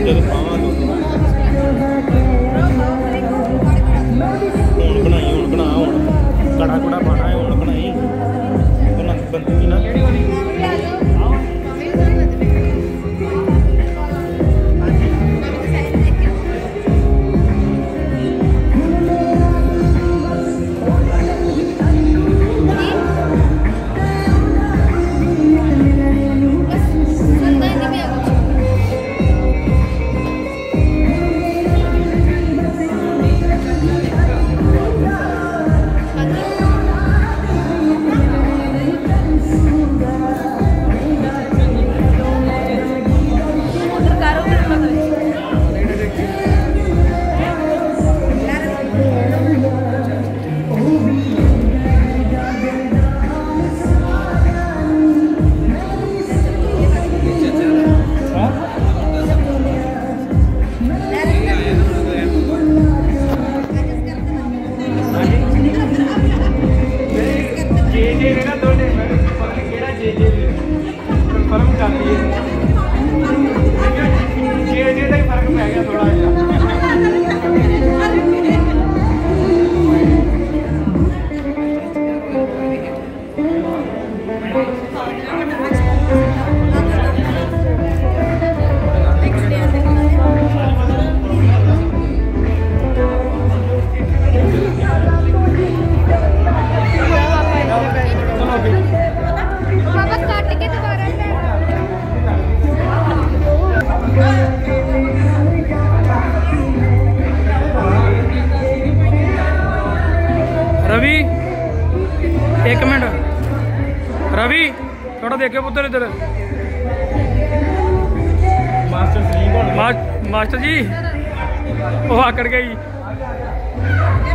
तेरे पावां तो हुण बनाई हुण बना हुण कड़ा कुड़ा पाना है हुण बनाई बनती ना रवि एक मिनट रवि थोड़ा देखो पुत्र इधर मास्टर जी वो आकड़ गई।